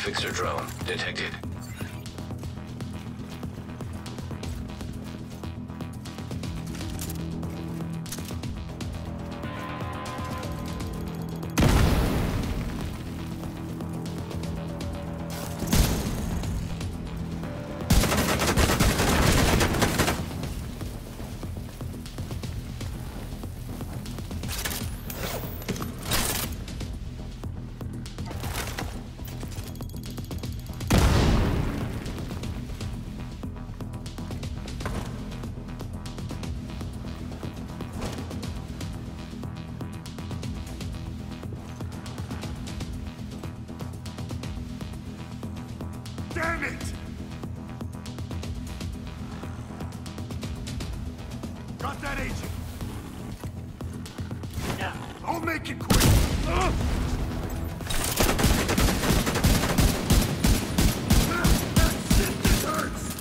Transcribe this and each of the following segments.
fixer drone detected. Damn it! Got that agent. I'll make it quick. That shit just hurts.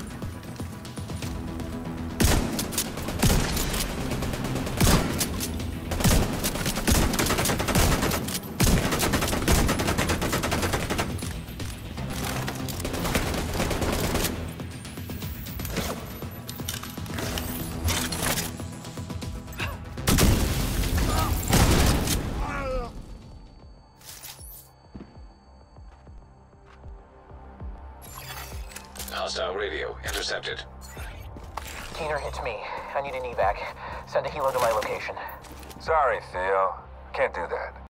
Hostile radio intercepted. Keener, it's me. I need an evac. Send a helo to my location. Sorry, Theo. Can't do that.